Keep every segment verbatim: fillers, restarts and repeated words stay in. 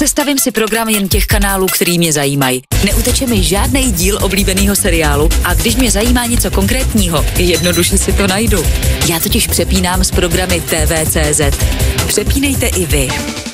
Sestavím si program jen těch kanálů, který mě zajímají. Neuteče mi žádný díl oblíbeného seriálu a když mě zajímá něco konkrétního, jednoduše si to najdu. Já totiž přepínám s programy T V tečka cé zet. Přepínejte i vy.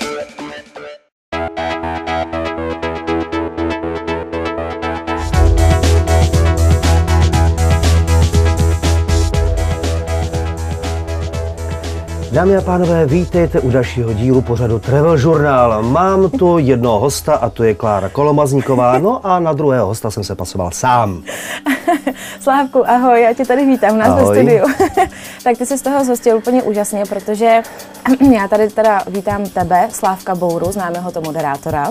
Dámy a pánové, vítejte u dalšího dílu pořadu Travel Journal. Mám tu jednoho hosta a to je Klára Kolomazníková, no a na druhého hosta jsem se pasoval sám. Slávku, ahoj, já tě tady vítám u nás ve studiu. Tak ty jsi z toho zhostil úplně úžasně, protože já tady teda vítám tebe, Slávka Bouru, známého to moderátora.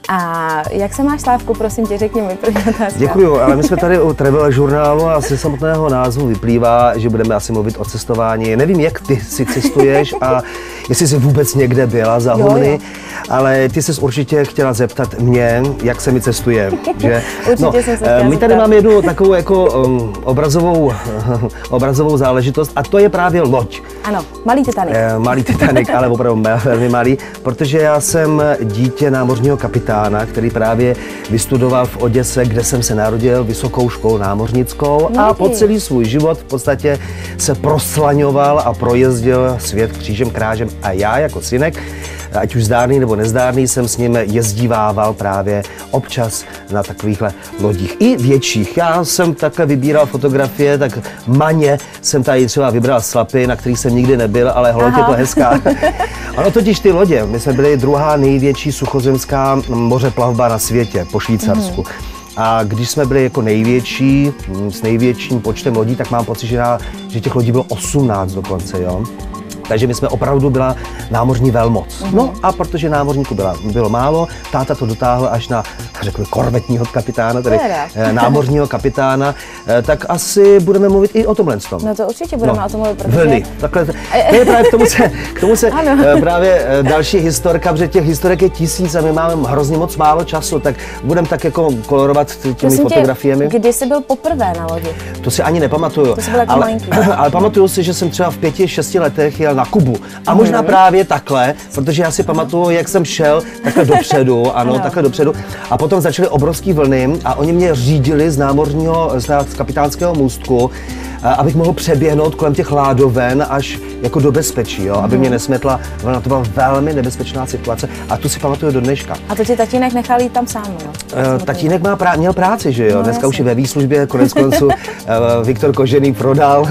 A jak se máš, Slávku, prosím tě, řekni mi první otázka. Děkuju, ale my jsme tady u Travel Journalu a ze samotného názvu vyplývá, že budeme asi mluvit o cestování. Nevím, jak ty si cestuješ a jestli jsi vůbec někde byla za huny, ale ty jsi určitě chtěla zeptat mě, jak se mi cestuje. Že? Určitě no, jsem se chtěla my tady zeptat. máme jednu takovou jako um, obrazovou, obrazovou záležitost a to je právě loď. Ano, malý Titanic. E, malý Titanic, ale opravdu velmi malý, protože já jsem dítě námořního kapitána, který právě vystudoval v Oděse, kde jsem se narodil, vysokou školu námořnickou a po celý svůj život v podstatě se proslaňoval a projezdil svět křížem krážem a já jako synek, ať už zdárný nebo nezdárný, jsem s ním jezdívával právě občas na takovýchhle lodích. I větších. Já jsem takhle vybíral fotografie, tak maně jsem tady třeba vybral Slapy, na kterých jsem nikdy nebyl, ale holo, je to hezká. Ono totiž ty lodě, my jsme byli druhá největší suchozemská mořeplavba na světě po Švýcarsku. Mm. A když jsme byli jako největší, s největším počtem lodí, tak mám pocit, že, na, že těch lodí bylo osmnáct dokonce, jo. Takže my jsme opravdu byla námořní velmoc. Mm-hmm. No a protože námořníků byla, bylo málo, táta to dotáhl až na, řekl, korvetního kapitána, tedy námořního kapitána, tak asi budeme mluvit i o tomhle tom. No to určitě budeme no, o tom mluvit, protože... Vlny. Takhle, to je právě k tomu se, k tomu se právě další historka, protože těch historek je tisíc a my máme hrozně moc málo času, tak budeme tak jako kolorovat těmi Prosím fotografiemi. Tě, kdy jsi byl poprvé na lodi? To si ani nepamatuju. To jsi byl jako ale, malinký. ale pamatuju si, že jsem třeba v pěti, šesti letech jel na Kubu. A možná právě takhle, protože já si pamatuju, jak jsem šel takhle dopředu, ano, ano, takhle dopředu. A potom začaly obrovský vlny a oni mě řídili z námořního, z kapitánského můstku, abych mohl přeběhnout kolem těch ládoven až jako do bezpečí, jo, aby mě nesmetla vlna. To byla velmi nebezpečná situace a tu si pamatuju do dneška. A to ti tatínek nechal jít tam sám, no? Uh, tatínek má prá- měl práci, že jo, no, dneska jasně. Už je ve výslužbě, konec konců uh, Viktor Kožený prodal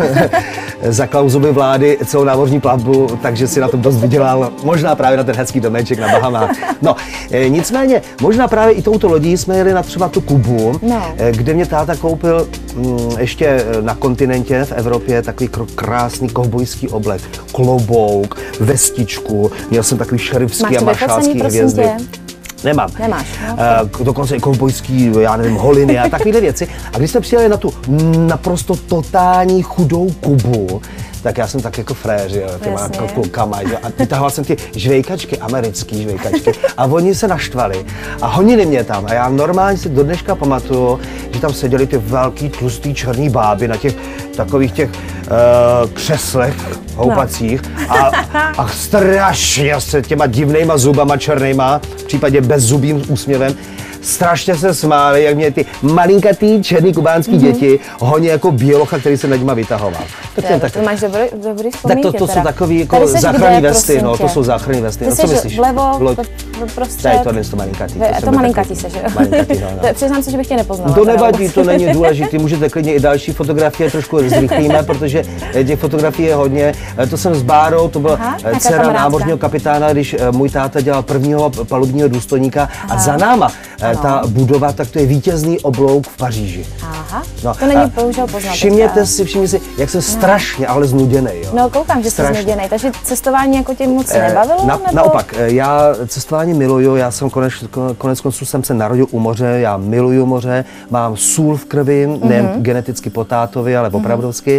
za Klausovy vlády celou námořní plavbu, takže si na tom dost vydělal, možná právě na ten hezký domeček na Bahamách. No, e, nicméně, možná právě i touto lodí jsme jeli na třeba tu Kubu, no. e, kde mě táta koupil m, ještě na kontinentě v Evropě takový krásný kovbojský oblek, klobouk, vestičku, měl jsem takový šerifský a maršálský hvězdy. Tě? Nemám. Nemáš, no. Uh, dokonce i kovbojský, já nevím, holiny a takovéhle věci. A když jsme přijeli na tu naprosto totální chudou Kubu, tak já jsem tak jako fréřil těma klukama, že? A vytahoval jsem ty žvejkačky, americký žvejkačky a oni se naštvali a honili mě tam a já normálně si do dneška pamatuju, že tam seděli ty velký tlustý černý báby na těch takových těch uh, křeslech houpacích no. a, a strašně se těma divnejma zubama černejma, v případě bezzubým úsměvem, strašně se smáli, jak mě ty malinkatý černý kubánský mm-hmm. děti honí jako bělocha, který se nad nima vytahoval. Tak to, tak, to máš dobrý, dobrý vzpomínky. Tak to, to teda. jsou takový jako záchranný vesty, no, to jsou záchranný vesty. Ty no, co myslíš? Vlevo, Vlo... prostřed. Tady to není to malinkatý. To, to malinkatý se, že jo? Malinkatý, no, no. Přiznám se, že bych tě nepoznala. To nevadí, to není důležité, můžete klidně i další fotografie trošku zrychlíme, protože těch fotografií je hodně. To jsem s Bárou, to byla dcera námořního kapitána, když můj táta dělal prvního palubního důstojníka a za náma ta budova, tak to je vítězný oblouk v Paříži. Aha, no, to není bohužel poznat. Všimněte si, všimněte si, jak jsem strašně, ale znuděnej, jo. No koukám, že jsi znuděnej, takže cestování jako tě moc nebavilo? Na, nebo? Naopak, já cestování miluju, já jsem konec, konec konců jsem se narodil u moře, já miluju moře, mám sůl v krvi, mm-hmm. ne geneticky po tátovi, ale opravdovsky.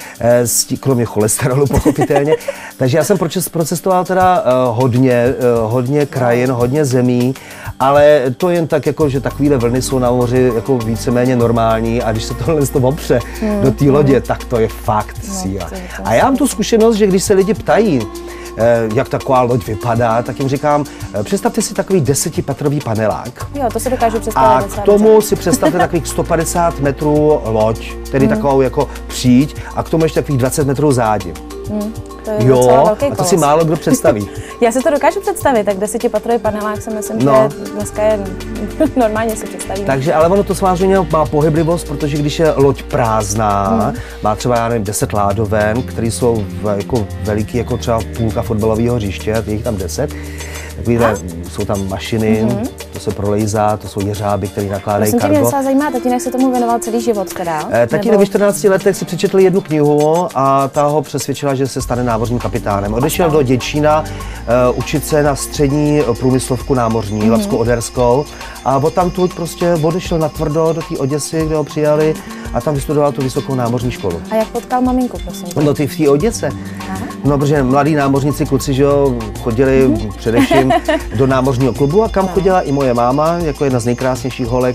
Kromě cholesterolu, pochopitelně. Takže já jsem procestoval teda uh, hodně, uh, hodně krajin, hodně zemí, ale to jen tak, jako, že takovýhle vlny jsou na moři jako víceméně normální a když se tohle z toho opře hmm. do té lodě, tak to je fakt síla. A já mám tu zkušenost, že když se lidi ptají, jak taková loď vypadá, tak jim říkám, představte si takový desetipatrový panelák. Jo, to si dokážu představit. A k tomu si představte takových sto padesát metrů loď, tedy hmm. takovou jako příď a k tomu ještě takových dvacet metrů zádi. Hmm. To je jo, velký a to kolos. si málo kdo představí. Já si to dokážu představit, tak desetipatrový panelák si myslím, no. že dneska je normálně si představíme. Takže, ale ono to samozřejmě má pohyblivost, protože když je loď prázdná, hmm. má třeba, já nevím, deset ládoven, které jsou v, jako veliký, jako třeba půlka fotbalového hřiště, je jich tam deset. Takovýhle, jsou tam mašiny, mm-hmm. to se prolejzá, to jsou jeřáby, které nakládají kargo. Mě docela zajímá, tatínek se tomu věnoval celý život teda? E, tatínek nebo... ve čtrnácti letech si přečetl jednu knihu a ta ho přesvědčila, že se stane námořním kapitánem. Odešel do Děčína uh, učit se na střední průmyslovku námořní, mm-hmm. Labsko-Oderskou, a odtamtud prostě odešel natvrdo do té Oděsy, kde ho přijali a tam vystudoval tu vysokou námořní školu. A jak potkal maminku, prosím? No ty v té Oděse. Aha. No, protože mladí námořníci, kluci, že jo, chodili mm-hmm. především do námořního klubu a kam no. chodila i moje máma, jako jedna z nejkrásnějších holek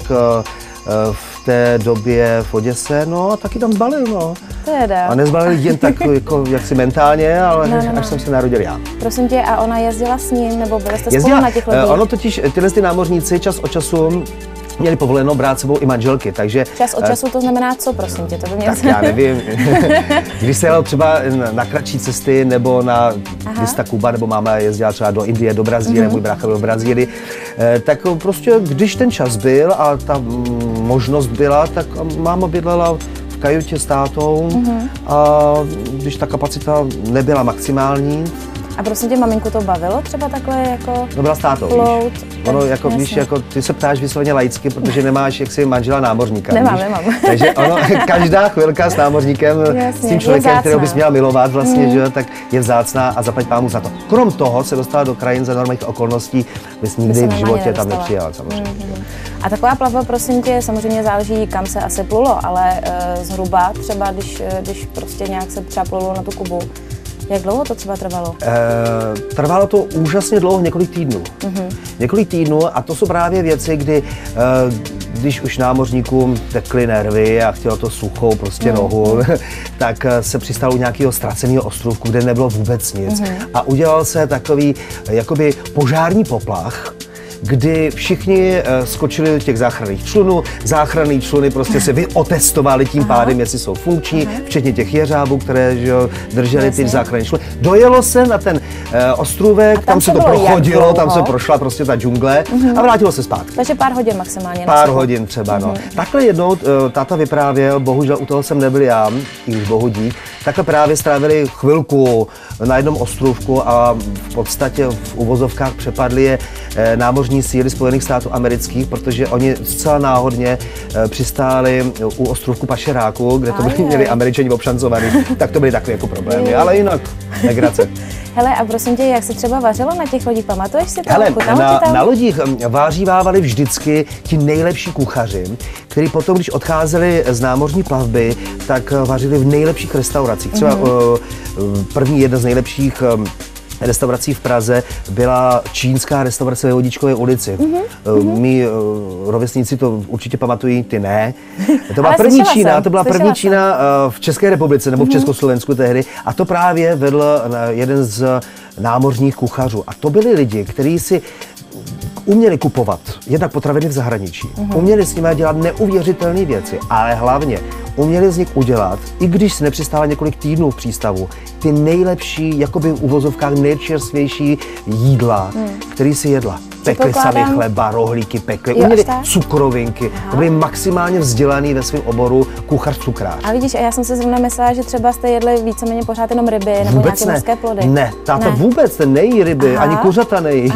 v té době v Oděse, no a taky tam zbalil, no. Teda. A nezbalil jen tak jako jaksi mentálně, ale no, no, no. až jsem se narodil já. Prosím tě, a ona jezdila s ním, nebo byli jste spolu na těch lodích? Ono totiž, tyhle ty námořníci čas od času měli povoleno brát sebou i manželky, takže... Čas od času to znamená co, prosím tě, to by mě... Tak já nevím, když se jel třeba na kratší cesty, nebo na Vista Kuba, nebo máma jezdila třeba do Indie, do Brazílie, mm-hmm. můj brácha byl v Brazílii, tak prostě když ten čas byl a ta možnost byla, tak máma bydlela v kajutě s tátou mm-hmm. a když ta kapacita nebyla maximální. A prosím tě, maminku to bavilo třeba takhle jako... No byla s tátou, float, víš. Ono jako, víš, jako, ty se ptáš vysloveně laicky, protože nemáš jaksi manžela námořníka, Nemám, víš? nemám. Takže ono, každá chvilka s námořníkem, jasně, s tím člověkem, kterého bys měla milovat vlastně, mm. že, tak je vzácná a zaplať pámu za to. Krom toho se dostala do krajin za normálních okolností, bys nikdy v životě tam nepřijela, samozřejmě. Mm-hmm. A taková plavba, prosím tě, samozřejmě záleží, kam se asi plulo, ale uh, zhruba třeba, když, když prostě nějak se třeba plulo na tu Kubu, jak dlouho to třeba trvalo? E, trvalo to úžasně dlouho, několik týdnů. Mm-hmm. Několik týdnů a to jsou právě věci, kdy e, když už námořníkům tekly nervy a chtělo to suchou prostě mm-hmm. nohu, tak se přistalo u nějakého ztraceného ostrovku, kde nebylo vůbec nic. Mm-hmm. A udělal se takový jakoby požární poplach, kdy všichni uh, skočili do těch záchranných člunů, záchranné čluny prostě se vyotestovali tím Aha. pádem, jestli jsou funkční, Aha. včetně těch jeřábů, které že, drželi ty záchranné čluny. Dojelo se na ten uh, ostrůvek, tam, tam se to prochodilo, tam se prošla prostě ta džungle uh-huh. a vrátilo se zpátky. Takže pár hodin maximálně. Pár hodin třeba, uh-huh. no. Takhle jednou uh, táta vyprávěl, bohužel u toho jsem nebyl já, i když bohu dík, takhle právě strávili chvilku na jednom ostrůvku a v podstatě v uvozovkách přepadli je eh, námořní síly Spojených států amerických, protože oni zcela náhodně eh, přistáli u ostrůvku pašeráku, kde to byli, měli Američani obšancovaný, tak to byly takové jako problémy, ale jinak legrace. Hele, a prosím tě, jak se třeba vařilo na těch lodích, pamatuješ si to? Hele, na, na lodích vářívávali vždycky ti nejlepší kuchaři, kteří potom, když odcházeli z námořní plavby, tak vařili v nejlepších restauracích. Třeba mm-hmm. uh, první jedna z nejlepších um, restaurací v Praze byla čínská restaurace ve Vodičkové ulici. Mm-hmm. Uh, Mí uh, rovesníci to určitě pamatují, ty ne. To byla první Čína, jsem, to byla první jsem. Čína uh, v České republice nebo mm-hmm. v Československu tehdy a to právě vedl uh, jeden z námořních kuchařů. A to byli lidi, kteří si uměli kupovat jednak potraviny v zahraničí, mm-hmm. uměli s nimi dělat neuvěřitelné věci, ale hlavně uměli z nich udělat, i když si nepřistála několik týdnů v přístavu, ty nejlepší, jakoby v uvozovkách nejčerstvější jídla, mm. který si jedla. Pekli sami chleba, rohlíky, pekli, uměli cukrovinky. Aha. To byli maximálně vzdělaný ve svém oboru kuchař cukrář. A vidíš, a já jsem se zrovna myslela, že třeba jste jedli víceméně pořád jenom ryby nebo vůbec nějaké ne. mořské plody. Ne, táta ne. vůbec ten nejí ryby, Aha. ani kuřata nejí.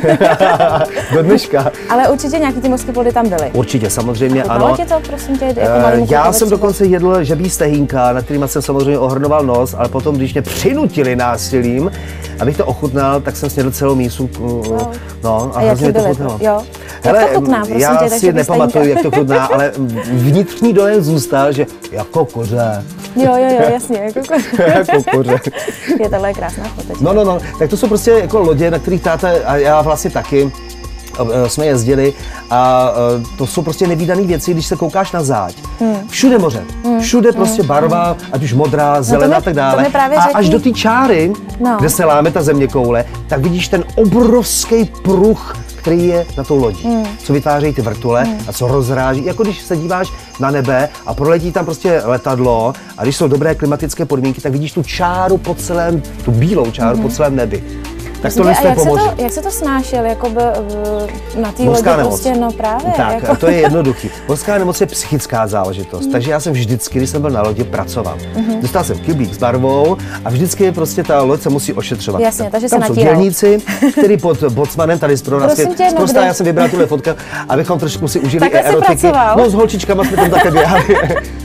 Do dneška. Ale určitě nějaký ty mořské plody tam byly. Určitě, samozřejmě a ano. Tě to, prosím tě, jako malý já jsem dokonce jedl žabí stehínka, na kterýma jsem samozřejmě ohrnoval nos, ale potom, když mě přinutili násilím, abych to ochutnal, tak jsem snědl celou mísu. Wow. No, a, a hrozně to chutnalo. Jo. Hele, jak to chutná, prosím já tě, si nepamatuju, jak to chutná, ale vnitřní dojem zůstal, že jako koře. Jo, jo, jo, jasně, jako koře. Jako koře. Je tohle krásná fotečka. No, no, no, tak to jsou prostě jako lodě, na kterých táta a já vlastně taky jsme jezdili a to jsou prostě nevídané věci, když se koukáš na záď. Hmm. Všude moře, hmm. všude prostě barva, hmm. ať už modrá, zelená a tak dále. A až do té čáry, no. kde se láme ta zeměkoule, tak vidíš ten obrovský pruh, který je na tou lodí, hmm. co vytvářejí ty vrtule hmm. a co rozráží. Jako když se díváš na nebe a proletí tam prostě letadlo a když jsou dobré klimatické podmínky, tak vidíš tu čáru po celém, tu bílou čáru hmm. po celém nebi. Tak to a jak se to, jak se to snášel jakoby, na té lodi prostě, no právě. Tak, jako... to je jednoduchý. Morská nemoc je psychická záležitost, mm. takže já jsem vždycky, když jsem byl na lodi, pracoval. Mm-hmm. Dostal jsem kyblík s barvou a vždycky prostě ta loď se musí ošetřovat. Jasně, takže tam se jsou natíral. dělníci, který pod bocmanem tady pro nás, zprostá, já jsem vybral tuhle fotku, abychom trošku si užili takhle erotiky. No s holčičkama jsme tam také běhali.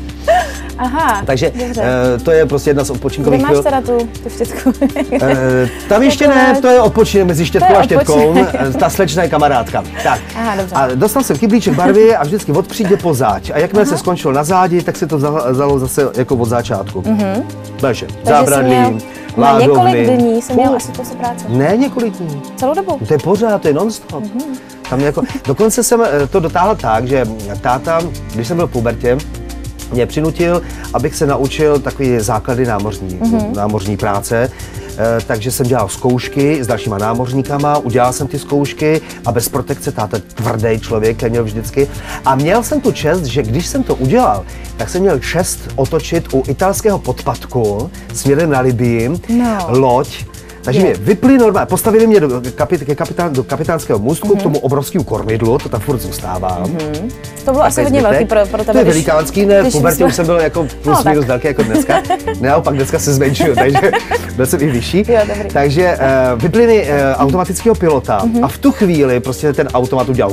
Aha, takže uh, to je prostě jedna z odpočinkových. Kde máš teda tu, tu štětku? uh, tam ještě ne, to je odpočinek mezi štětkou a štětkou, ta slečna je kamarádka. Tak. Aha, dobře. A dostal jsem kyblíček barvy a vždycky od přídě po záď. A jakmile se skončilo na zádi, tak se to vzalo zase jako od začátku. Mhm. Takže zábradlí, ládovny. Několik dní jsem měl asi tu práce. Ne, několik dní. Celou dobu? To je pořád, to je non-stop. Mhm. Tam jako, dokonce jsem to dotáhl tak, že táta, když jsem byl v pubertě, mě přinutil, abych se naučil takové základy námořní, mm-hmm. námořní práce. E, takže jsem dělal zkoušky s dalšíma námořníkama, udělal jsem ty zkoušky a bez protekce, táta tvrdý člověk měl vždycky. A měl jsem tu čest, že když jsem to udělal, tak jsem měl čest otočit u italského podpatku směrem na Libii no. loď. Takže mě vypli normálně, postavili mě do, kapit, kapitán, do kapitánského můstku, mm-hmm. k tomu obrovskému kormidlu, to tam furt zůstává. Mm-hmm. To bylo asi hodně velký pro, pro tebe. To je velikánský, ne, v pubertě jsme... už jsem byl jako plus no, minus velký jako dneska. Naopak dneska se zmenšil, takže byl jsem i vyšší. Jo, takže uh, vypli mi uh, automatického pilota mm-hmm. a v tu chvíli prostě ten automat udělal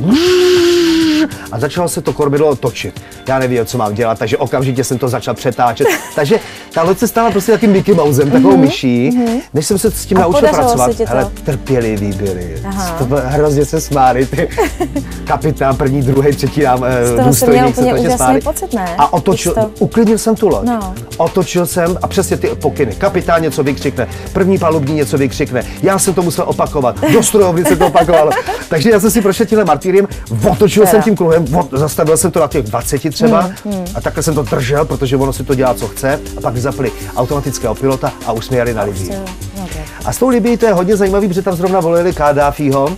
a začalo se to kormidlo točit. Já nevěděl, co mám dělat, takže okamžitě jsem to začal přetáčet. Takže ta loď se stala prostě takým Mickey Mousem, takovou mm-hmm. myší, mm-hmm. než jsem se s tím a naučil pracovat. Ale trpěliví byli. To bylo, hrozně se smáli, ty kapitán, první, druhý, třetí nám důstojník se strašně smáli. Pocit, ne? A otočil, to... uklidnil jsem tu loď. No. Otočil jsem a přesně ty pokyny. Kapitán něco vykřikne, první palubní něco vykřikne. Já jsem to musel opakovat, do strojovny se to opakovalo. Takže já jsem si prošel tímhle martýriem, otočil jsem tím kruhem, zastavil jsem to na těch dvaceti třeba hmm, hmm. a takhle jsem to držel, protože ono si to dělá, co chce, a pak zapli automatického pilota a už jsme jeli na Libii. A s tou Libií to je hodně zajímavý, protože tam zrovna volili Kaddáfího.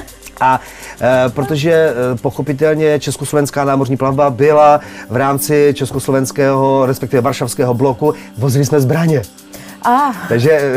A e, protože e, pochopitelně československá námořní plavba byla v rámci československého, respektive varšavského bloku, vozili jsme zbraně. Ah, takže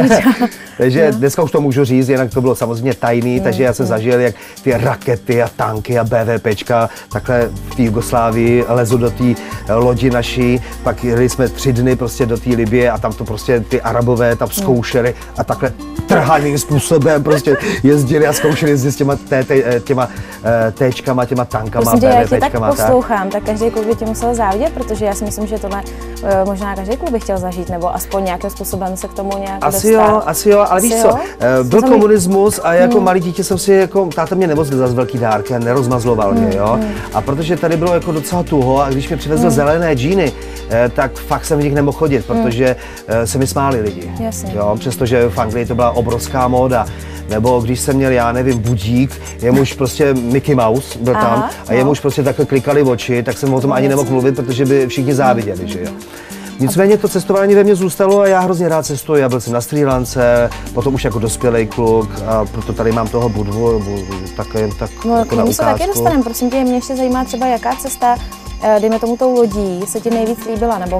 takže no. dneska už to můžu říct, jinak to bylo samozřejmě tajný, no, takže já jsem no. zažil, jak ty rakety a tanky a BVPčka takhle v té Jugoslávii lezu do té lodi naší, pak jeli jsme tři dny prostě do té Libye a tam to prostě ty Arabové tam zkoušeli a takhle trhaným způsobem prostě jezdili a zkoušeli jezdit s těma, té, té, těma téčkama, těma tankama, BVPčkama. Já tě tak poslouchám, tak. tak každý klub by tě musel závidět, protože já si myslím, že tohle možná každý klub by chtěl zažít, nebo aspoň nějakým způsobem se k tomu nějak asi dostat. Jo, asi jo, ale víš co, byl komunismus a jako hmm. malý dítě jsem si jako, táta mě nevozil zase velký dárky a nerozmazloval hmm. mě, jo. Hmm. A protože tady bylo jako docela tuho a když mě přivezl hmm. zelené džíny, tak fakt jsem v nich nemohl chodit, protože hmm. se mi smáli lidi, Jasně. jo, přestože v Anglii to byla obrovská móda. Nebo když jsem měl, já nevím, budík, jemuž prostě Mickey Mouse byl tam Aha, a jemuž no. prostě takhle klikali oči, tak jsem o tom ani nemohl mluvit, protože by všichni záviděli, že jo. Nicméně to cestování ve mně zůstalo a já hrozně rád cestuji. Já byl jsem na Srí Lance, potom už jako dospělý kluk a proto tady mám toho Budvu, tak jen tak no, jako na ukázku. se taky dostaneme, prosím tě, mě ještě zajímá třeba jaká cesta, dejme tomu tou lodí, se ti nejvíc líbila, nebo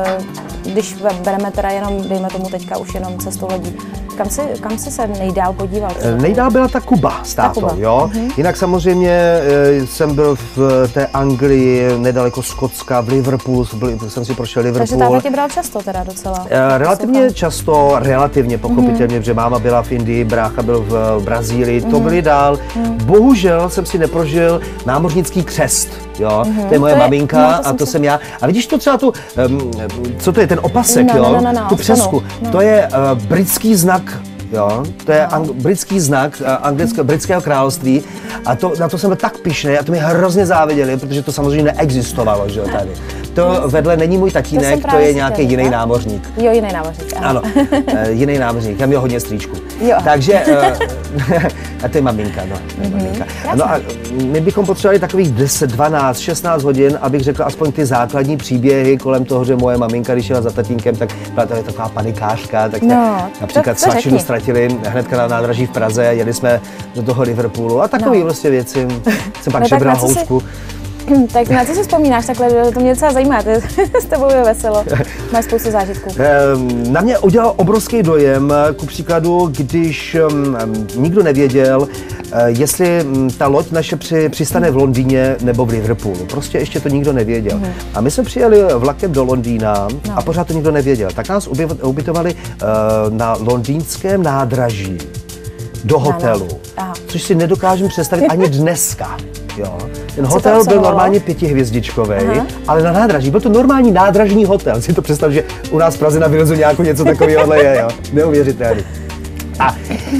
když bereme teda jenom, dejme tomu teďka už jenom cestu lodí, kam jsi, kam jsi se nejdál podíval? Třeba? Nejdál byla ta Kuba s tátou, jo. Uh-huh. Jinak samozřejmě jsem byl v té Anglii, nedaleko Skotska, v Liverpoolu, jsem si prošel Liverpool. Takže táta tě bral často teda docela? Relativně často, relativně pochopitelně, uh-huh. protože máma byla v Indii, brácha byl v Brazílii, uh-huh. to byli dál. Uh-huh. Bohužel jsem si neprožil námořnický křest, jo. Uh-huh. To je moje to je, maminka no, to a to si... jsem já. A vidíš to třeba tu, um, co to je, ten opasek, no, jo, no, no, no, tu přesku, no. to je uh, britský znak. Jo, to je ang- britský znak anglického, britského království a to, na to jsem byl tak pyšný a to mi hrozně záviděli, protože to samozřejmě neexistovalo, že jo, tady. To vedle není můj tatínek, to, to je nějaký jiný tak? námořník. Jo, jiný námořník, aha. Ano, jiný námořník, já měl hodně strýčku. Jo. Takže, A to je maminka, no. Mm-hmm. maminka. No a my bychom potřebovali takových deset, dvanáct, šestnáct hodin, abych řekl aspoň ty základní příběhy kolem toho, že moje maminka, když jela za tatínkem, tak byla to taková panikářka, tak no, například svačinu ztratili hnedka na nádraží v Praze, jeli jsme do toho Liverpoolu a takové no. vlastně věci. Jsem pak no, žebral housku. Si... Tak na co si vzpomínáš takhle? To mě docela zajímá, s tebou je veselo. Máš spoustu zážitků. Na mě udělal obrovský dojem, ku příkladu, když um, nikdo nevěděl, jestli ta loď naše při, přistane v Londýně nebo v Liverpoolu. Prostě ještě to nikdo nevěděl. Mm. A my jsme přijeli vlakem do Londýna no. a pořád to nikdo nevěděl. Tak nás ubytovali uh, na londýnském nádraží do hotelu, no, no. což si nedokážu představit ani dneska. Jo. Ten hotel byl normálně pětihvězdičkový, ale na nádraží. Byl to normální nádražní hotel. Si to představ, že u nás v Praze na Vylezu nějakou něco takového je, jo. Neuvěřitelný. A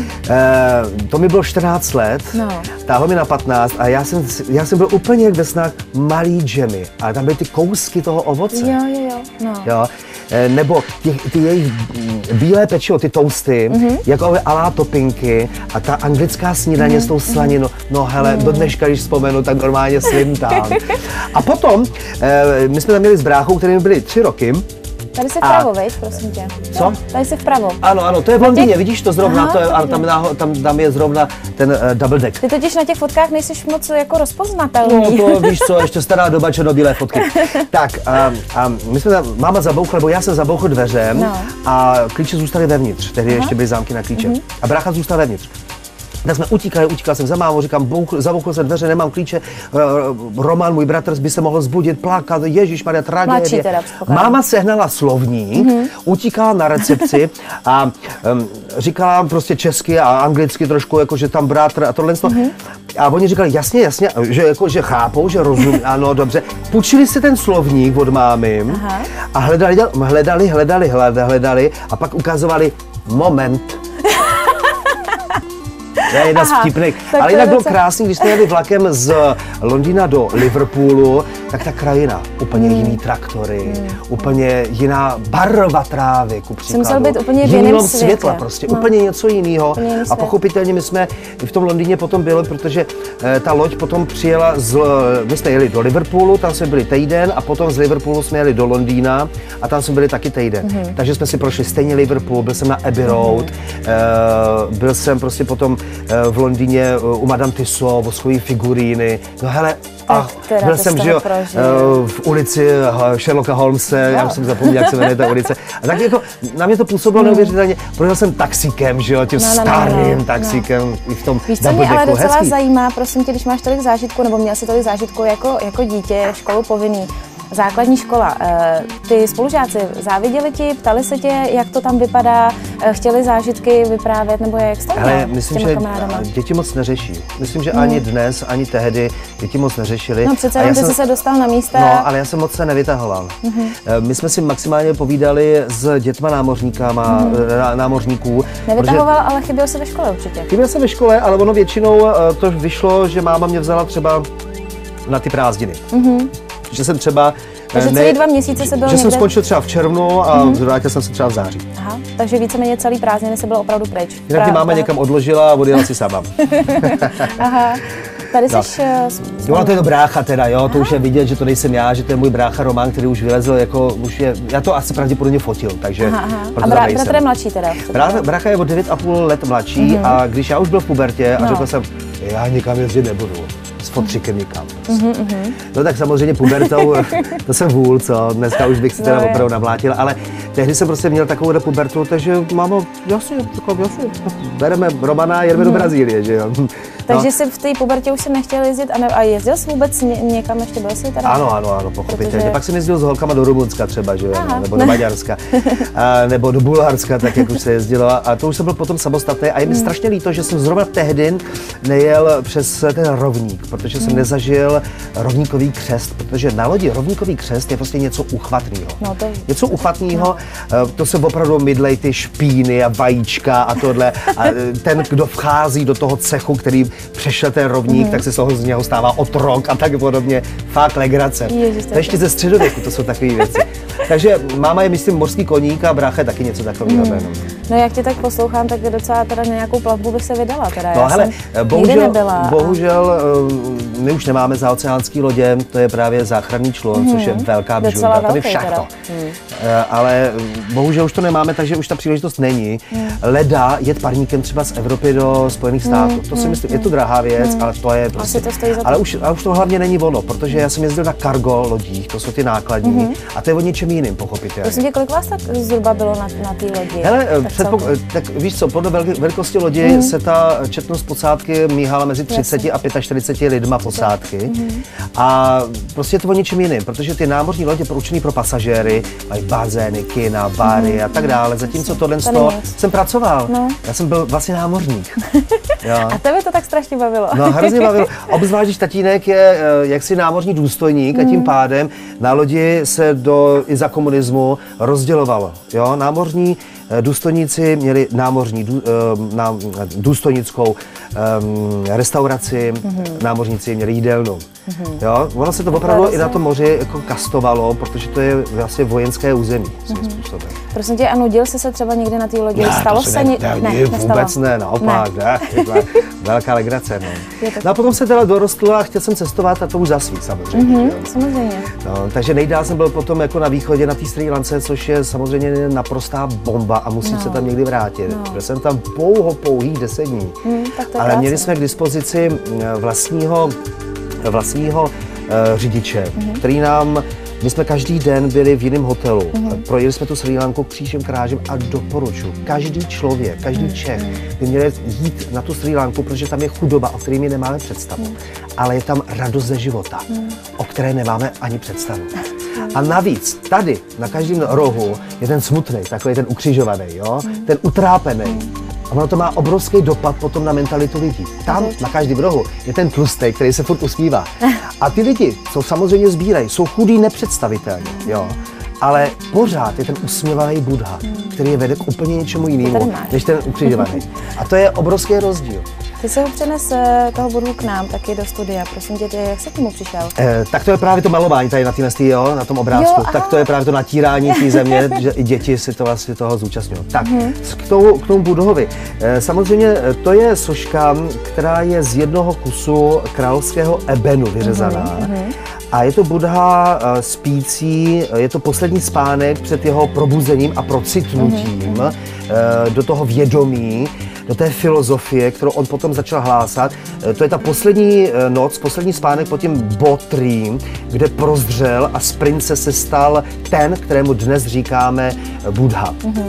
e, to mi bylo čtrnáct let, no. táhlo mi na patnáct a já jsem, já jsem byl úplně jak ve snách malý Jemmy, ale tam byly ty kousky toho ovoce. Jo, jo, jo. No. jo. E, nebo ty, ty jejich bílé pečivo, ty toasty, mm-hmm. jako alá topinky a ta anglická snídaně mm-hmm. s tou slaninou. No hele, mm-hmm. do dneška, když vzpomenu, tak normálně slintám. A potom, e, my jsme tam měli s bráchou, kterými byli tři roky. Tady jsi vpravo, veď, prosím tě. Co? Tady jsi vpravo. Ano, ano, to je v Londýně, vidíš to zrovna, aha, to je, a tam, tam, tam je zrovna ten uh, double deck. Ty totiž na těch fotkách nejsiš moc jako rozpoznatelný. No to víš co, ještě stará doba černobílé fotky. Tak, a, a my jsme tam, máma zabouchla, nebo já jsem zabouchl dveřem no. a klíče zůstaly vevnitř, tehdy aha. ještě byly zámky na klíče. Mm-hmm. A brácha zůstal vevnitř. Tak jsme utíkali, utíkal jsem za mámou, říkám, zabouchl jsem dveře, nemám klíče, Roman, můj bratr, by se mohl zbudit, plakat, ježišmarja, tragédie. Máma sehnala slovník, mm-hmm. utíkala na recepci a um, říkala prostě česky a anglicky trošku, jako že tam bratr a tohle. Mm-hmm. A oni říkali, jasně, jasně, že, jako, že chápou, že rozumí, ano, dobře. Půjčili si ten slovník od mámy aha. a hledali, hledali, hledali, hledali, hledali a pak ukazovali moment. To je jedna z vtipných. Ale jinak bylo krásný, když jsme jeli vlakem z Londýna do Liverpoolu, tak ta krajina, úplně mm. jiný traktory, mm. úplně jiná barva trávy, ku příkladu. Musel být úplně v jiném světla prostě, no. úplně něco jiného. A pochopitelně my jsme v tom Londýně potom byli, protože eh, ta loď potom přijela z, my jsme jeli do Liverpoolu, tam jsme byli týden a potom z Liverpoolu jsme jeli do Londýna a tam jsme byli taky týden. Mm. Takže jsme si prošli stejně Liverpool, byl jsem na Abbey Road, mm. eh, byl jsem prostě potom v Londýně u Madame Tussauds, voskové figuríny. No hele, a byl jsem, že jo, v ulici Sherlocka Holmese, no. já už jsem zapomněl, jak se jmenuje ta ulice. A tak jako na mě to působilo hmm. neuvěřitelně. Projel jsem taxíkem, že jo, tím no, no, starým no, no, taxíkem no. i v tom Víš, co mě ale docela hezký. Zajímá, prosím tě, když máš tolik zážitků, nebo měl jsi tolik zážitků jako, jako dítě, školu povinný, základní škola. Ty spolužáci záviděli ti, ptali se tě, jak to tam vypadá, chtěli zážitky vyprávět, nebo jak jste Ale myslím, že kamarádama? Děti moc neřeší. Myslím, že hmm. ani dnes, ani tehdy děti moc neřešili. No přece jenom ty jsi se dostal na místa. No, ale já jsem moc se nevytahoval. Hmm. My jsme si maximálně povídali s dětma námořníkama, hmm. námořníků. Nevytahoval, protože... ale chyběl se ve škole určitě. Chyběl jsem ve škole, ale ono většinou to vyšlo, že máma mě vzala třeba na ty prázdniny. Hmm. Že jsem třeba... Takže celý dva měsíce se byl Že někde... jsem skončil třeba v červnu a mm-hmm. vrátil jsem se třeba v září. Aha, takže víceméně celý prázdniny se byl opravdu pryč. Jinak ty máma někam odložila a odjela si sama. Aha. Tady no. jsi... Jo, to je to brácha teda, jo, to aha. už je vidět, že to nejsem já, že to je můj brácha Roman, který už vylezl, jako už je, já to asi pravděpodobně fotil, takže... Aha, aha. A brá, bratr je mladší teda? Brá, brácha je o devět a půl let mladší mm-hmm. a když já už byl v pubertě no. a řekl jsem, já nikam jezdit nebudu. S fotříkem nikam. Prostě. Mm-hmm. No tak samozřejmě pubertou, to jsem vůl, co, dneska už bych si teda no, opravdu navlátil, ale tehdy jsem prostě měl takovou pubertu, takže mámo, jasně, jako, jasně, bereme Romana a jedeme mm. do Brazílie, že jo. Takže no. jsi v té pubertě už jsem nechtěl jezdit a, ne, a jezdil jsi vůbec ně, někam, ještě byl jsi teda? Ano, ano, ano, pochopitelně. Protože... Pak jsem jezdil s holkama do Rumunska třeba, že jo, nebo do Maďarska, a, nebo do Bulharska, tak jak už se jezdilo. A to už jsem byl potom samostatný a je mi mm. strašně líto, že jsem zrovna tehdy nejel přes ten rovník, protože jsem mm. nezažil rovníkový křest, protože na lodi rovníkový křest je prostě něco uchvatného. No, to... Něco uchvatného, no. To se opravdu mydlej ty špíny a vajíčka a tohle. A ten, kdo vchází do toho cechu, který přešel ten rovník, mm. tak se z toho z něho stává otrok a tak podobně. Fakt legrace. Ježiš, to ještě ze středověku, to jsou takové věci. Takže máma je, myslím, mořský koník a brácha je taky něco takového. Mm. No jak tě tak poslouchám, tak docela teda na nějakou plavbu bych se vydala. Teda. No Já hele, jsem bohužel, nebyla. bohužel my už nemáme zaoceánský lodě, to je právě záchranný člun, hmm. což je velká bžunda, tam je všechno. Hmm. Ale bohužel už to nemáme, takže už ta příležitost není. Hmm. Leda jet parníkem třeba z Evropy do Spojených států, hmm. to si myslím, je to drahá věc, hmm. ale to je prostě... To stojí za to. Ale už, ale už to hlavně není ono, protože já jsem jezdil na cargo lodích, to jsou ty nákladní, hmm. a to je o něčem jiným, pochopitelně. Prosím tě, kolik vás tak zhruba bylo na, na té lodi? Hele, tak, předpok- tak víš co, podle velikosti lodi hmm. se ta četnost posádky míhala mezi třiceti a čtyřiceti pěti lidma posádky. Mm-hmm. A prostě je to o něčem jiným, protože ty námořní lodě určený pro pasažéry mají bazény, kina, bary mm-hmm. a tak dále. Zatímco tohle jsem pracoval. No. Já jsem byl vlastně námořník. Jo. A tebe to tak strašně bavilo. No, hrozně bavilo. Obzvlášť, když tatínek je jaksi námořní důstojník mm. a tím pádem na lodi se do, i za komunismu rozdělovalo. Jo? Námořní důstojníci měli námořní dů, ná, důstojnickou um, restauraci, mm-hmm. námořníci měli jídelnu. Mm-hmm. Jo? Ono se to opravdu i na tom moři jako kastovalo, protože to je vlastně vojenské území. Mm-hmm. Způsobem. Prosím tě, a nudil jsi se třeba někdy na té lodi? Ne, Stalo se ne, ne, ne, ne, vůbec ne, naopak, ne. ne velká legrace. No. No a potom se teda dorostl a chtěl jsem cestovat a to už za svých samozřejmě. Mm-hmm, samozřejmě. No, takže nejdál jsem byl potom jako na východě, na té Srí Lance, což je samozřejmě naprostá bomba a musím no. se tam někdy vrátit. No. Byl jsem tam pouho, pouhých deset dní. Mm, ale krásný. Měli jsme k dispozici vlastního, vlastního uh, řidiče, mm-hmm. který nám My jsme každý den byli v jiném hotelu. Mm-hmm. Projeli jsme tu Srí Lanku křížem krážem a doporučuji. Každý člověk, každý mm-hmm. Čech by měl jít na tu Srí Lanku, protože tam je chudoba, o které my nemáme představu. Mm. Ale je tam radost ze života, mm. o které nemáme ani představu. Mm. A navíc tady, na každém rohu, je ten smutný, takový ten ukřižovaný, jo? Mm. ten utrápený. Mm. A ono to má obrovský dopad potom na mentalitu lidí. Tam, na každém rohu, je ten tlustý, který se furt usmívá. A ty lidi, co samozřejmě sbírají, jsou chudí nepředstavitelně, jo. Ale pořád je ten usměvavý Buddha, který je vede k úplně něčemu jinému, než ten ukřižovaný. A to je obrovský rozdíl. Ty jsi ho přines toho Buddhu k nám taky do studia, prosím tě, jak jsi k tomu přišel? Eh, tak to je právě to malování tady na, tý, jo, na tom obrázku, jo, tak to je právě to natírání té země, že i děti si to vlastně toho zúčastňují. Tak, mm-hmm. k, tomu, k tomu Buddhovi. Eh, samozřejmě to je soška, která je z jednoho kusu královského ebenu vyřezaná. Mm-hmm. A je to Buddha uh, spící, je to poslední spánek před jeho probuzením a procitnutím mm-hmm. uh, do toho vědomí, do té filozofie, kterou on potom začal hlásat. Uh, to je ta poslední uh, noc, poslední spánek pod tím botrím, kde prozřel a z prince se stal ten, kterému dnes říkáme Buddha. Mm-hmm.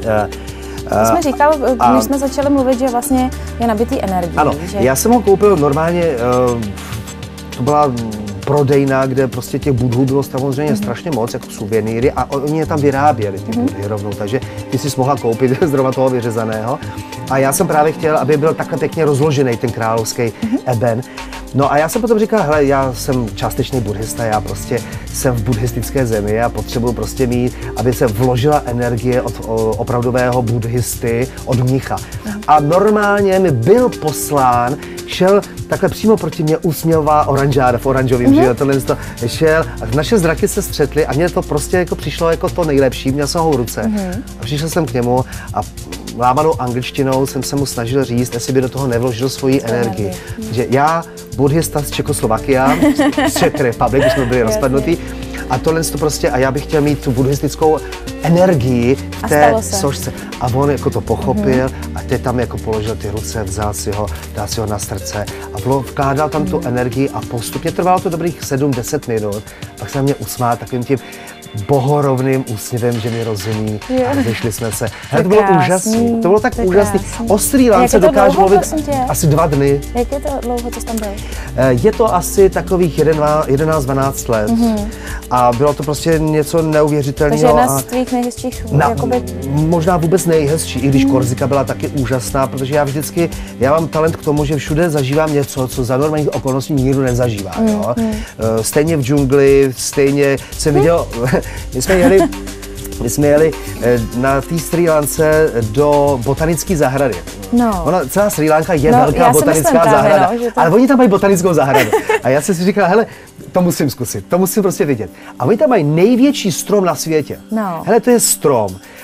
Uh, To jsme říkal, a, když jsme začali mluvit, že vlastně je nabitý energií. Ano, že... já jsem ho koupil normálně, uh, to byla prodejna, kde prostě těch Buddhů bylo samozřejmě mm-hmm. strašně moc, jako suvenýry, a oni je tam vyráběli, ty mm-hmm. Buddhy rovnou, takže ty si mohla koupit zrovna toho vyřezaného. A já jsem právě chtěl, aby byl takhle pěkně rozložený ten královský mm-hmm. eben. No a já jsem potom říkal, hele, já jsem částečný buddhista, já prostě jsem v buddhistické zemi a potřebuji prostě mít, aby se vložila energie od o, opravdového buddhisty, od mnicha. Mm. A normálně mi byl poslán, šel takhle přímo proti mě úsměvá oranžáda v oranžovým, mm. že jo, tohle to šel a naše zraky se střetly a mně to prostě jako přišlo jako to nejlepší, měl jsem ho v ruce mm. a přišel jsem k němu a lámanou angličtinou jsem se mu snažil říct, jestli by do toho nevložil svoji energii. Mm. Že já, buddhista z Čekoslovakia, z Czech Republic, jsme byli rozpadnutí, a tohle to prostě, a já bych chtěl mít tu buddhistickou energii v té sošce. A on jako to pochopil mm-hmm. a teď tam jako položil ty ruce, vzal si ho, dal si ho na srdce a vkládal tam mm-hmm. tu energii a postupně trvalo to dobrých sedm deset minut, pak se na mě usmál takovým tím bohorovným úsměvem, že mi rozumí a vyšli jsme se. Hele, to bylo úžasné, to bylo tak úžasné. O Srí Lance dokážu mluvit asi dva dny. Jak je to dlouho, co jsi tam byl? Je to asi takových jedenáct dvanáct let mm-hmm. a bylo to prostě něco neuvěřitelného. Takže jedna z tvých nejhezčích, na, jakoby... Možná vůbec nejhezčí, i když mm. Korsika byla taky úžasná, protože já vždycky, já mám talent k tomu, že všude zažívám něco, co za normálních okolností nikdo nezažívá. Mm. Jo? Mm. Stejně v džungli, stejně jsem viděl, my jsme jeli, my jsme jeli na té Srí Lance do botanické zahrady. No. Ona, celá Srí Lanka je no, velká botanická zahrada, no, to... ale oni tam mají botanickou zahradu. A já jsem si říkal, hele, to musím zkusit, to musím prostě vidět. A oni tam mají největší strom na světě. No. Hele, to je strom.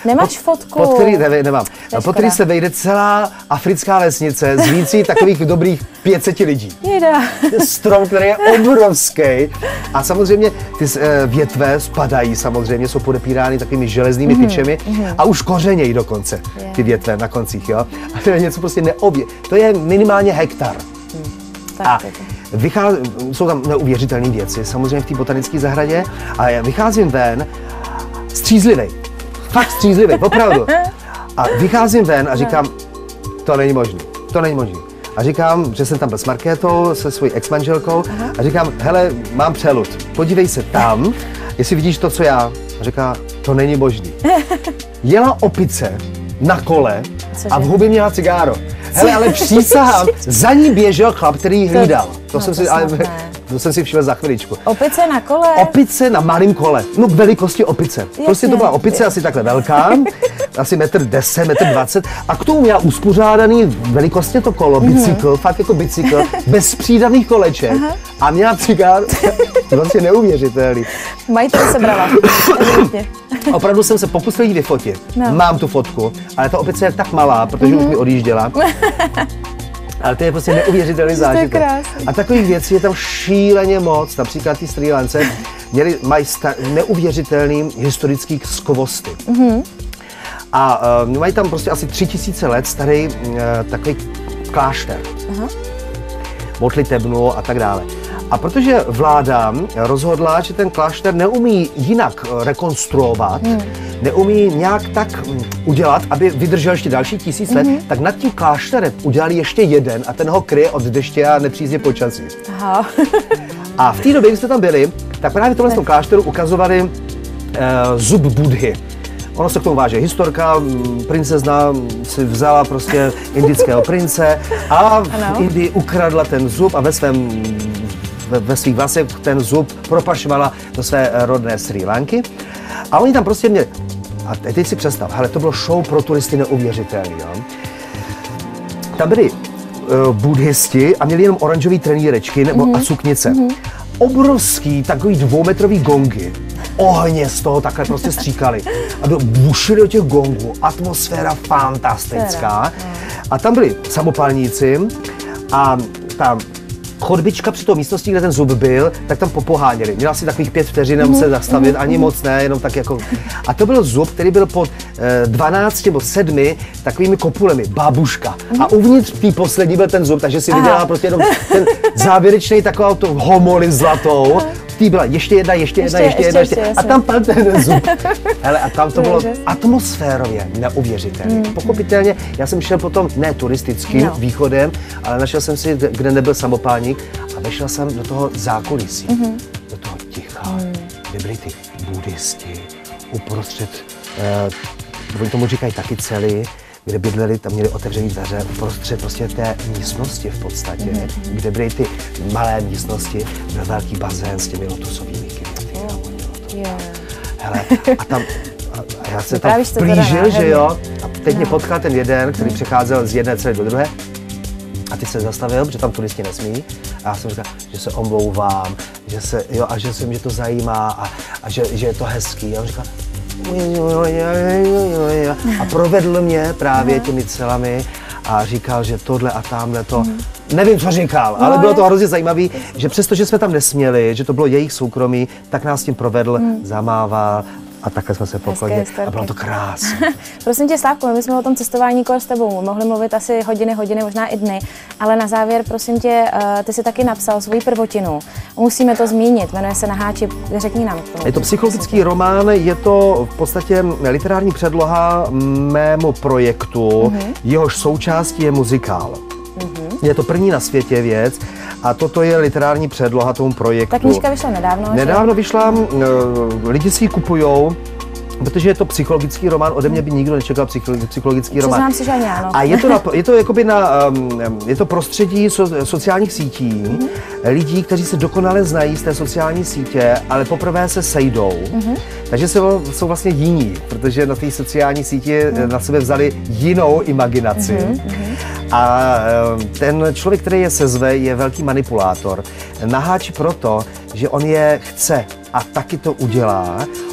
Nemáš fotku? Pod který, ne, nemám. Pod který se vejde celá africká vesnice z vící takových dobrých pět set lidí. Jeda. Strom, který je obrovský. A samozřejmě ty větve spadají, samozřejmě jsou podepírány takovými železnými mm-hmm. tyčemi mm-hmm. a už kořenějí dokonce yeah. ty větve na koncích. Jo? A to je něco prostě neobě. To je minimálně hektar. Mm. A vychází, jsou tam neuvěřitelné věci, samozřejmě v té botanické zahradě. A já vycházím ven střízlivej. Fakt střízlivý, opravdu. A vycházím ven a říkám, to není možné, to není možné. A říkám, že jsem tam byl s Markétou, se svojí ex-manželkou a říkám, hele, mám přelud, podívej se tam, jestli vidíš to, co já. A říká, to není možný. Jela opice na kole Cože? A v hubě měla cigáro. Hele, ale přísahám, za ní běžel chlap, který ji hlídal. To, to, no, jsem, to, si, ale, to jsem si všiml za chviličku. Opice na kole? Opice na malém kole. No k velikosti opice. Jasně. Prostě to byla opice asi takhle velká, asi metr deset, metr dvacet. A k tomu měla uspořádaný velikostně to kolo, bicykl, mm-hmm. fakt jako bicykl, bez přídavných koleček. Aha. A měla cigár. To vlastně neuvěřitelný. Majitel se brala. Opravdu jsem se pokusil jí vyfotit. No. Mám tu fotku, ale ta opice je tak malá, protože mm-hmm. už mi odjížděla. Ale to je prostě neuvěřitelný zážitek. A takových věcí je tam šíleně moc. Například ty Srí Lance měli, mají sta- neuvěřitelný historický skvosty. Mm-hmm. A uh, mají tam prostě asi tři tisíce let starý uh, takový klášter. Uh-huh. Modlitebnu a tak dále. A protože vláda rozhodla, že ten klášter neumí jinak rekonstruovat, hmm. neumí nějak tak udělat, aby vydržel ještě další tisíc let, mm-hmm. tak nad tím klášterem udělali ještě jeden a ten ho kryje od deště a nepřízně počasí. Aha. A v té době, kdy jste tam byli, tak právě tohle z toho klášteru ukazovali uh, zub Budhy. Ono se k tomu váže historka, princezna si vzala prostě indického prince a v Indii ukradla ten zub a ve svém ve, ve svých vlasech ten zub propašovala do své rodné Srí Lanky. A oni tam prostě měli, a teď si představ, hele, to bylo show pro turisty neuvěřitelný, jo. Tam byli uh, buddhisti a měli jenom oranžový trenýrečky nebo mm-hmm. a suknice. Mm-hmm. Obrovský takový dvoumetrový gongy. Ohně z toho takhle prostě stříkali. A do, bušili do těch gongů. Atmosféra fantastická. A tam byli samopalníci a ta chodbička při té místnosti, kde ten zub byl, tak tam popoháněli. Měl asi takových pět vteřin, nemusel se zastavit, ani moc ne, jenom tak jako... A to byl zub, který byl pod eh, dvanácti nebo sedmi takovými kopulemi, babuška. A uvnitř té poslední byl ten zub, takže si viděla prostě jenom ten závěrečný takovou tu homoli zlatou. Tý byla ještě jedna, ještě jedna, ještě, ještě jedna, ještě, ještě, a tam padl ten zub. Hele, a tam to bylo atmosférově neuvěřitelné. Mm. Pochopitelně, já jsem šel potom ne turistickým no. východem, ale našel jsem si, kde nebyl samopálník a vešel jsem do toho zákulisí, mm-hmm. do toho ticha, mm. kde byli ty buddhisti uprostřed, uh, oni tomu říkají taky cely, kde bydleli, tam měli otevřený dveře uprostřed prostě té místnosti v podstatě, mm-hmm. kde byly ty malé místnosti, byl velký bazén s těmi lotusovými květy. Oh. Yeah. Hele, a tam, a, a já jsem tam plížil, že jo, a teď no. mě potkal ten jeden, který mm. přecházel z jedné cely do druhé, a ty se zastavil, protože tam turisti nesmí, a já jsem říkal, že se omlouvám, že se, jo, a že se mě to zajímá, a, a že, že je to hezký, a on říkal, a provedl mě právě těmi celami a říkal, že tohle a tamhle to, mm. nevím, co říkal, ale no, bylo to hrozně zajímavé, že přesto, že jsme tam nesměli, že to bylo jejich soukromí, tak nás tím provedl, mm. zamával a takhle jsme se poklonili a bylo to krásné. Prosím tě, Slávku, my jsme o tom cestování kole s tebou mohli mluvit asi hodiny, hodiny, možná i dny, ale na závěr, prosím tě, ty si taky napsal svoji prvotinu. Musíme to zmínit, jmenuje se Na háči, řekni nám. Je to psychologický román, je to v podstatě literární předloha mému projektu, mm-hmm. jehož součástí je muzikál. Mm-hmm. Je to první na světě věc a toto je literární předloha tomu projektu. Ta knížka vyšla nedávno. Nedávno že? vyšla, lidi si ji kupujou, protože je to psychologický román, ode mě by nikdo nečekal psychologický román. Přiznám si, že ani ano. A je to, na, je to jakoby na, je to prostředí so, sociálních sítí, mm-hmm. lidí, kteří se dokonale znají z té sociální sítě, ale poprvé se sejdou. Mm-hmm. Takže jsou, jsou vlastně jiní, protože na té sociální síti mm-hmm. na sebe vzali jinou imaginaci. Mm-hmm. A ten člověk, který je sezve, je velký manipulátor. Na háči proto, že on je chce a taky to udělá,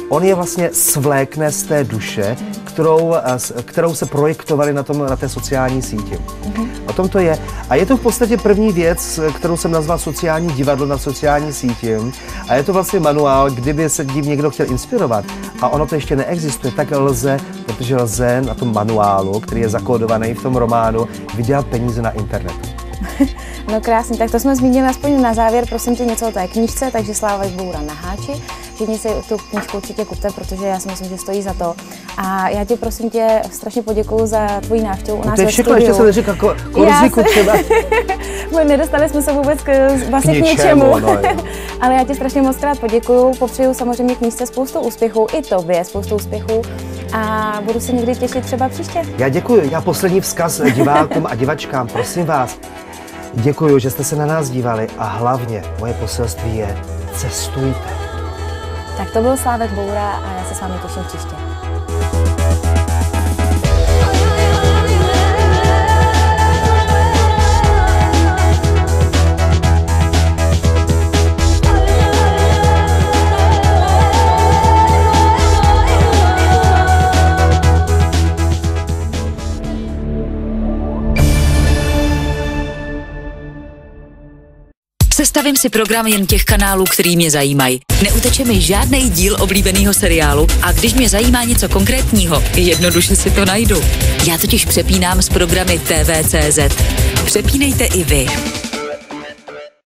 on je vlastně svlékne z té duše, kterou, kterou se projektovali na, tom, na té sociální síti. Mm-hmm. O tom to je. A je to v podstatě první věc, kterou jsem nazval sociální divadlo na sociální síti. A je to vlastně manuál, kdyby se tím někdo chtěl inspirovat. A ono to ještě neexistuje, tak lze, protože lze na tom manuálu, který je zakódovaný v tom románu, vydělat peníze na internetu. No krásně, tak to jsme zmínili aspoň na závěr, prosím tě něco o té knížce, takže Slávek Boura na háči. Všichni si tu knížku určitě kupte, protože já si myslím, že stojí za to. A já ti prosím tě strašně poděkuju za tvoji návštěvu u nás. To je všechno, ještě jsem neříkal korziku třeba. Nedostali jsme se vůbec k, vlastně k, k ničemu. No, ale já ti strašně moc krát poděkuju, popřeju samozřejmě knížce spoustu úspěchů, i tobě spoustu úspěchů. A budu se někdy těšit třeba příště. Já děkuji. Já poslední vzkaz divákům a divačkám, prosím vás. Děkuji, že jste se na nás dívali a hlavně moje poselství je cestujte. Tak to byl Slávek Boura a já se s vámi těším příště. Sestavím si program jen těch kanálů, který mě zajímají. Neuteče mi žádný díl oblíbeného seriálu a když mě zajímá něco konkrétního, jednoduše si to najdu. Já totiž přepínám s programy T V tečka cé zet. Přepínejte i vy.